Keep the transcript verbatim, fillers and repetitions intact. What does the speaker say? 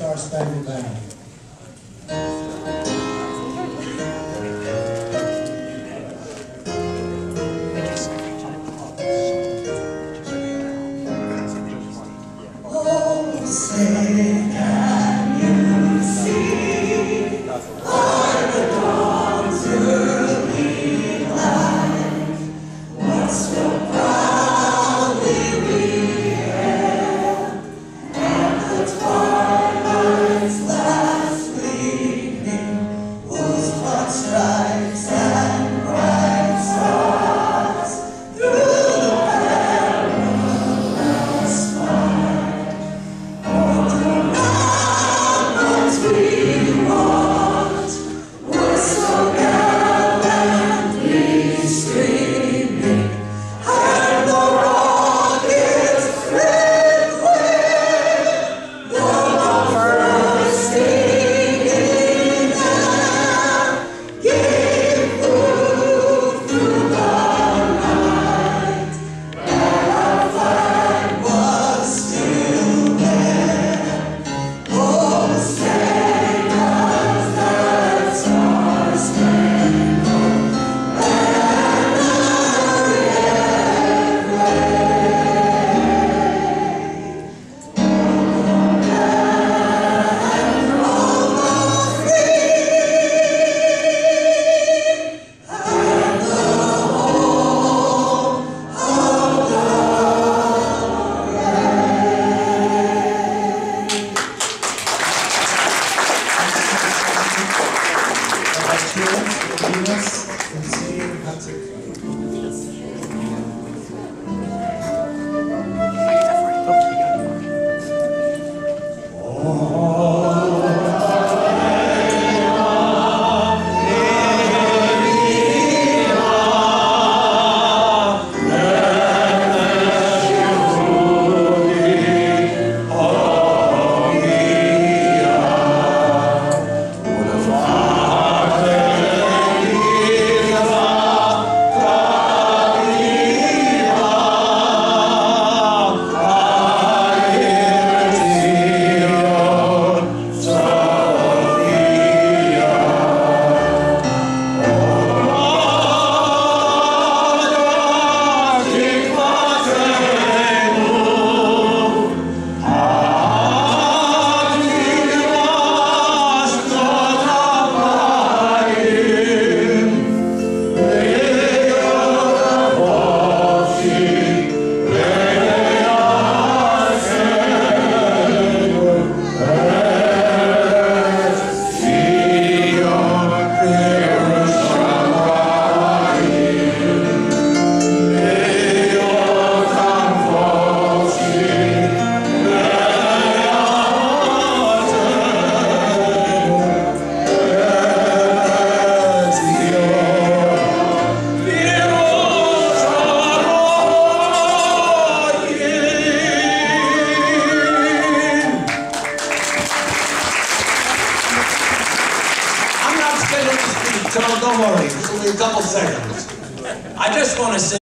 Star Spangled Banner. Oh, say can you see by the dawn's early light what so proudly we hailed, and the twilight's last gleaming, whose broad stripes and bright stars through the perilous fight. We walked, were so gallantly streaming, and the rocket's red flame, the first stinging air, gave proof through the night that our flag was still there. Oh, say Venus and seeing Hattie. Don't worry, it's only a couple seconds. I just want to say